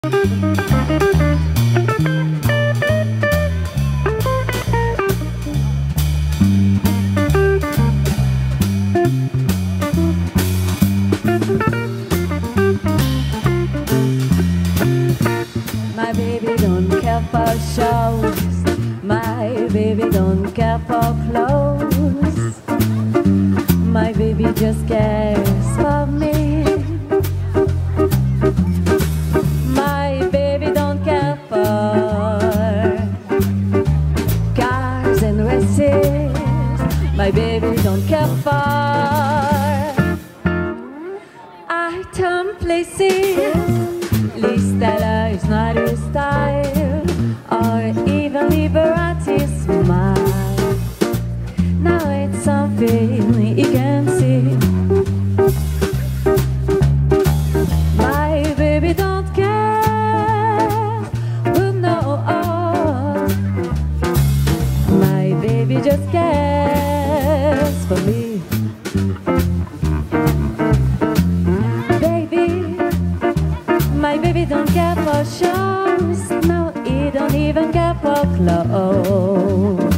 My baby don't care for shows. My baby don't care for clothes. My baby just cares for me. My baby don't care for cars and races. My baby don't care for item places. Listella is not your style, or even liberty smile. Now it's something you can see. My baby don't care who knows. My baby just cares for me. My baby don't care for shows. No, he don't even care for clothes.